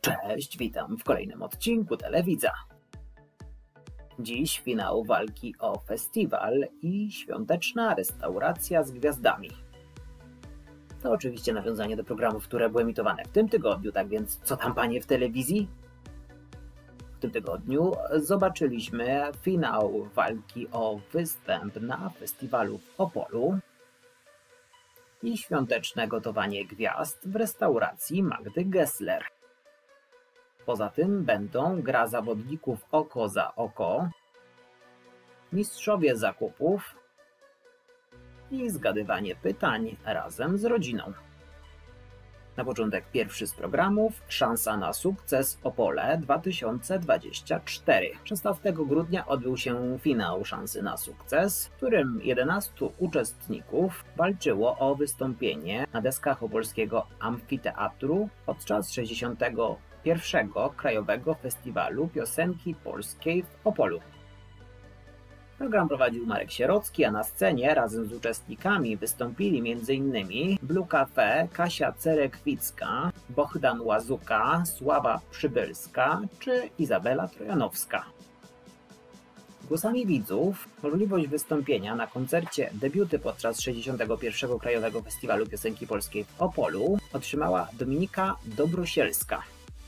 Cześć, witam w kolejnym odcinku Telewidza. Dziś finał walki o festiwal i świąteczna restauracja z gwiazdami. To oczywiście nawiązanie do programów, które były emitowane w tym tygodniu, tak więc co tam panie w telewizji? W tym tygodniu zobaczyliśmy finał walki o występ na festiwalu w Opolu i świąteczne gotowanie gwiazd w restauracji Magdy Gessler. Poza tym będą gra zawodników oko za oko, mistrzowie zakupów i zgadywanie pytań razem z rodziną. Na początek pierwszy z programów, Szansa na sukces Opole 2024. 16 grudnia odbył się finał Szansy na sukces, w którym 11 uczestników walczyło o wystąpienie na deskach opolskiego amfiteatru podczas 61. Krajowego Festiwalu Piosenki Polskiej w Opolu. Program prowadził Marek Sierocki, a na scenie razem z uczestnikami wystąpili m.in. Blue Cafe, Kasia Cerekwicka, Bohdan Łazuka, Sława Przybylska czy Izabela Trojanowska. Głosami widzów możliwość wystąpienia na koncercie debiuty podczas 61. Krajowego Festiwalu Piosenki Polskiej w Opolu otrzymała Dominika Dobrosielska.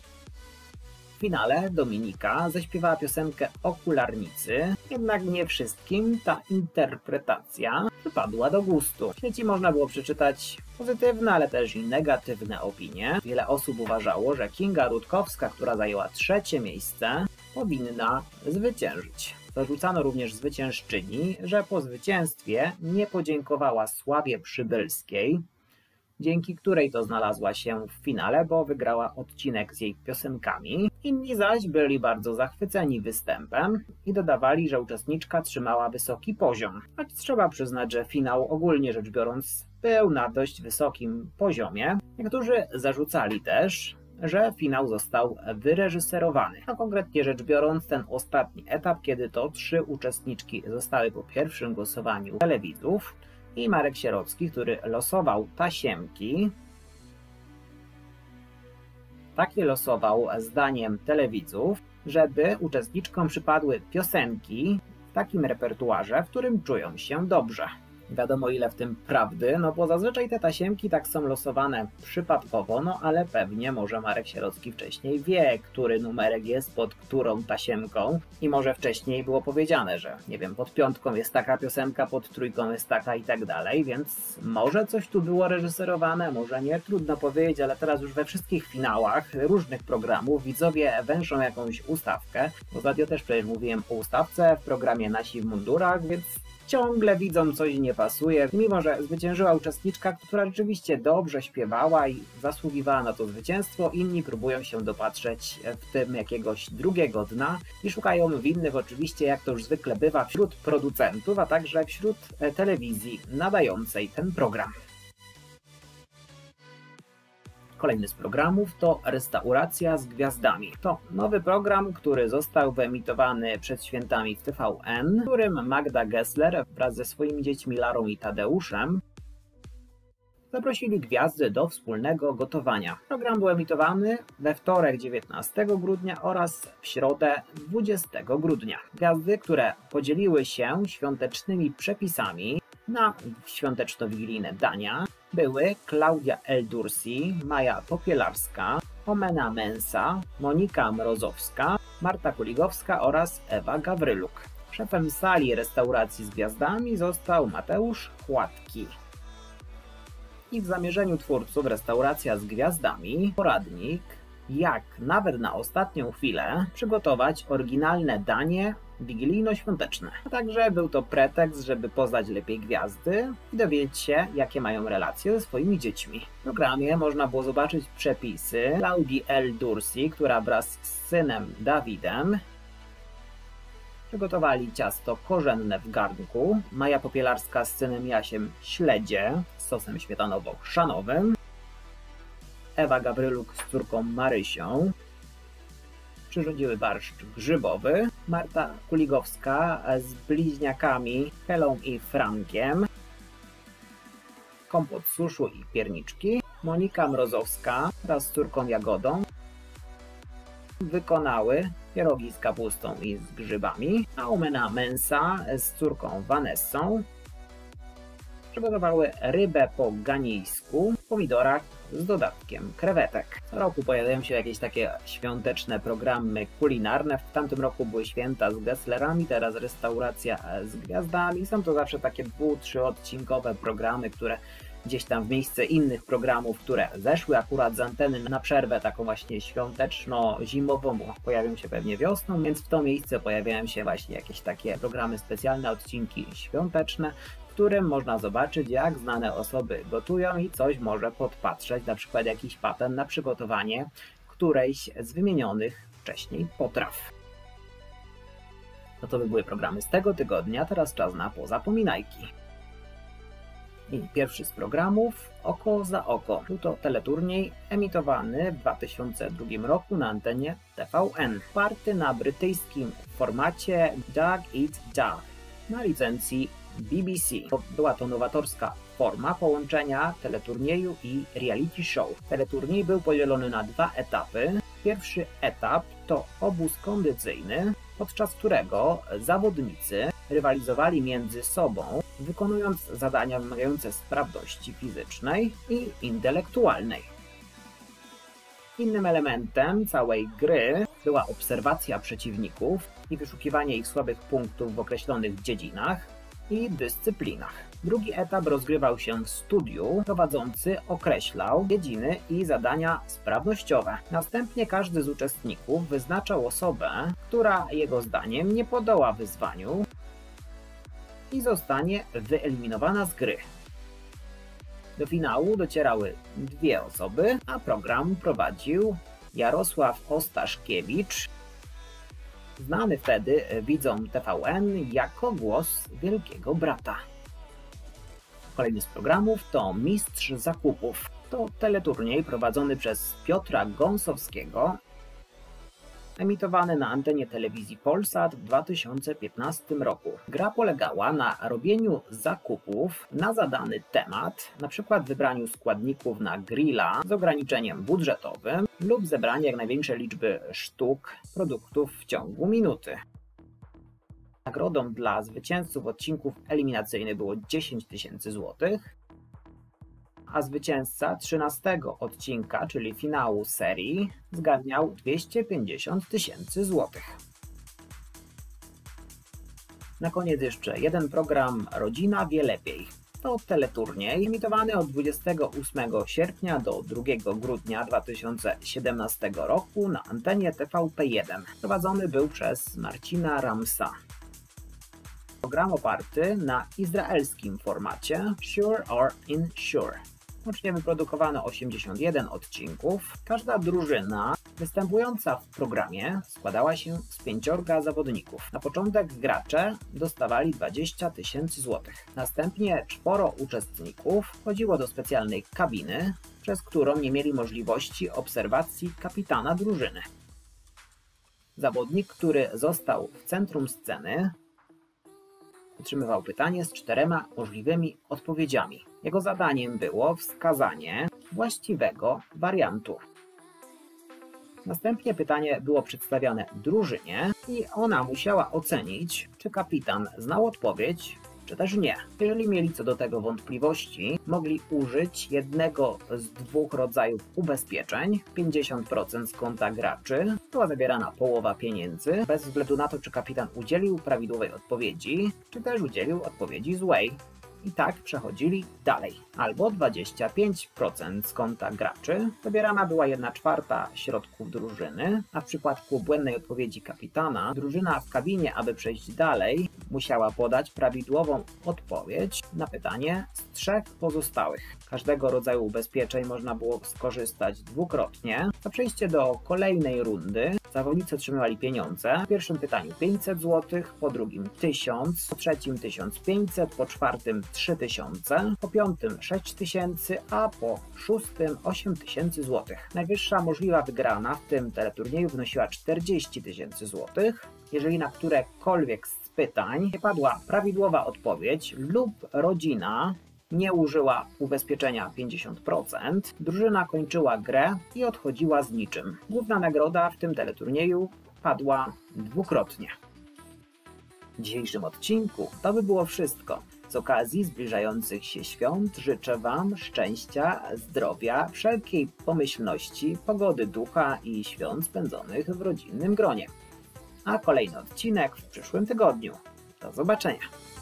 W finale Dominika zaśpiewała piosenkę Okularnicy, jednak nie wszystkim ta interpretacja przypadła do gustu. W sieci można było przeczytać pozytywne, ale też i negatywne opinie. Wiele osób uważało, że Kinga Rutkowska, która zajęła 3. miejsce, powinna zwyciężyć. Zarzucano również zwyciężczyni, że po zwycięstwie nie podziękowała Sławie Przybylskiej, dzięki której to znalazła się w finale, bo wygrała odcinek z jej piosenkami. Inni zaś byli bardzo zachwyceni występem i dodawali, że uczestniczka trzymała wysoki poziom. Choć trzeba przyznać, że finał ogólnie rzecz biorąc był na dość wysokim poziomie. Niektórzy zarzucali też, że finał został wyreżyserowany. A konkretnie rzecz biorąc ten ostatni etap, kiedy to 3 uczestniczki zostały po pierwszym głosowaniu telewidzów, i Marek Sierocki, który losował tasiemki. Takie losował zdaniem telewidzów, żeby uczestniczkom przypadły piosenki w takim repertuarze, w którym czują się dobrze. Wiadomo ile w tym prawdy, no bo zazwyczaj te tasiemki tak są losowane przypadkowo, no ale pewnie może Marek Sierocki wcześniej wie, który numerek jest pod którą tasiemką i może wcześniej było powiedziane, że nie wiem, pod 5 jest taka piosenka, pod 3 jest taka i tak dalej, więc może coś tu było reżyserowane, może nie, trudno powiedzieć, ale teraz już we wszystkich finałach różnych programów widzowie węszą jakąś ustawkę. Ostatnio też przecież mówiłem o ustawce w programie Nasi w mundurach, więc ciągle widzom coś nie pasuje. Mimo że zwyciężyła uczestniczka, która rzeczywiście dobrze śpiewała i zasługiwała na to zwycięstwo, inni próbują się dopatrzeć w tym jakiegoś drugiego dna i szukają winnych oczywiście, jak to już zwykle bywa, wśród producentów, a także wśród telewizji nadającej ten program. Kolejny z programów to Restauracja z gwiazdami. To nowy program, który został wyemitowany przed świętami w TVN, w którym Magda Gessler wraz ze swoimi dziećmi Larą i Tadeuszem zaprosili gwiazdy do wspólnego gotowania. Program był emitowany we wtorek 19 grudnia oraz w środę 20 grudnia. Gwiazdy, które podzieliły się świątecznymi przepisami na świąteczno-wigilijne dania, były Klaudia Eldursi, Maja Popielarska, Omena Mensa, Monika Mrozowska, Marta Kuligowska oraz Ewa Gawryluk. Szefem sali restauracji z gwiazdami został Mateusz Chłatki. I w zamierzeniu twórców Restauracja z gwiazdami poradnik, jak nawet na ostatnią chwilę przygotować oryginalne danie wigilijno-świąteczne. A także był to pretekst, żeby poznać lepiej gwiazdy i dowiedzieć się, jakie mają relacje ze swoimi dziećmi. W programie można było zobaczyć przepisy Klaudii Eldursi, która wraz z synem Dawidem przygotowali ciasto korzenne w garnku, Maja Popielarska z synem Jasiem śledzie z sosem śmietanowo-chrzanowym, Ewa Gawryluk z córką Marysią przyrządziły barszcz grzybowy, Marta Kuligowska z bliźniakami Helą i Frankiem, kompot z suszu i pierniczki, Monika Mrozowska wraz z córką Jagodą wykonały pierogi z kapustą i z grzybami, a Omena Mensa z córką Vanessą przygotowały rybę po ganijsku w pomidorach z dodatkiem krewetek. Co roku pojawiają się jakieś takie świąteczne programy kulinarne. W tamtym roku były święta z Gesslerami, teraz restauracja z gwiazdami. Są to zawsze takie 2-3 odcinkowe programy, które gdzieś tam w miejsce innych programów, które zeszły akurat z anteny na przerwę taką właśnie świąteczno-zimową, bo pojawią się pewnie wiosną, więc w to miejsce pojawiają się właśnie jakieś takie programy specjalne, odcinki świąteczne, w którym można zobaczyć, jak znane osoby gotują i coś może podpatrzeć, na przykład jakiś patent na przygotowanie którejś z wymienionych wcześniej potraw. No to by były programy z tego tygodnia, teraz czas na pozapominajki. I pierwszy z programów Oko za oko. Był to teleturniej emitowany w 2002 roku na antenie TVN, oparty na brytyjskim formacie Dog Eat Dog na licencji BBC. Była to nowatorska forma połączenia teleturnieju i reality show. Teleturniej był podzielony na 2 etapy. Pierwszy etap to obóz kondycyjny, podczas którego zawodnicy rywalizowali między sobą, wykonując zadania wymagające sprawności fizycznej i intelektualnej. Innym elementem całej gry była obserwacja przeciwników i wyszukiwanie ich słabych punktów w określonych dziedzinach i dyscyplinach. Drugi etap rozgrywał się w studiu, prowadzący określał dziedziny i zadania sprawnościowe. Następnie każdy z uczestników wyznaczał osobę, która jego zdaniem nie podoła wyzwaniu i zostanie wyeliminowana z gry. Do finału docierały 2 osoby, a program prowadził Jarosław Ostaszkiewicz, znany wtedy widzom TVN jako głos Wielkiego Brata. Kolejny z programów to Mistrz Zakupów. To teleturniej prowadzony przez Piotra Gąsowskiego, emitowany na antenie telewizji Polsat w 2015 roku. Gra polegała na robieniu zakupów na zadany temat, np. wybraniu składników na grilla z ograniczeniem budżetowym lub zebranie jak największej liczby sztuk produktów w ciągu minuty. Nagrodą dla zwycięzców odcinków eliminacyjnych było 10 000 złotych, a zwycięzca 13 odcinka, czyli finału serii, zgarniał 250 000 złotych. Na koniec jeszcze jeden program Rodzina wie lepiej. To teleturniej emitowany od 28 sierpnia do 2 grudnia 2017 roku na antenie TVP1. Prowadzony był przez Marcina Ramsa. Program oparty na izraelskim formacie Sure or Insure. Łącznie wyprodukowano 81 odcinków. Każda drużyna występująca w programie składała się z 5 zawodników. Na początek gracze dostawali 20 000 złotych. Następnie 4 uczestników wchodziło do specjalnej kabiny, przez którą nie mieli możliwości obserwacji kapitana drużyny. Zawodnik, który został w centrum sceny, otrzymywał pytanie z 4 możliwymi odpowiedziami. Jego zadaniem było wskazanie właściwego wariantu. Następnie pytanie było przedstawiane drużynie i ona musiała ocenić, czy kapitan znał odpowiedź, czy też nie. Jeżeli mieli co do tego wątpliwości, mogli użyć jednego z 2 rodzajów ubezpieczeń, 50% z konta graczy, była zabierana połowa pieniędzy, bez względu na to, czy kapitan udzielił prawidłowej odpowiedzi, czy też udzielił odpowiedzi złej. I tak przechodzili dalej. Albo 25% z konta graczy, zabierana była 1/4 środków drużyny, a w przypadku błędnej odpowiedzi kapitana, drużyna w kabinie, aby przejść dalej, musiała podać prawidłową odpowiedź na pytanie z 3 pozostałych. Każdego rodzaju ubezpieczeń można było skorzystać dwukrotnie. Za przejście do kolejnej rundy zawodnicy otrzymywali pieniądze. W pierwszym pytaniu 500 zł, po drugim 1000, po trzecim 1500, po czwartym 3000, po piątym 6000, a po szóstym 8000 zł. Najwyższa możliwa wygrana w tym teleturnieju wynosiła 40 000 zł. Jeżeli na którekolwiek z pytań nie padła prawidłowa odpowiedź lub rodzina nie użyła ubezpieczenia 50%, drużyna kończyła grę i odchodziła z niczym. Główna nagroda w tym teleturnieju padła dwukrotnie. W dzisiejszym odcinku to by było wszystko. Z okazji zbliżających się świąt życzę Wam szczęścia, zdrowia, wszelkiej pomyślności, pogody ducha i świąt spędzonych w rodzinnym gronie. A kolejny odcinek w przyszłym tygodniu. Do zobaczenia!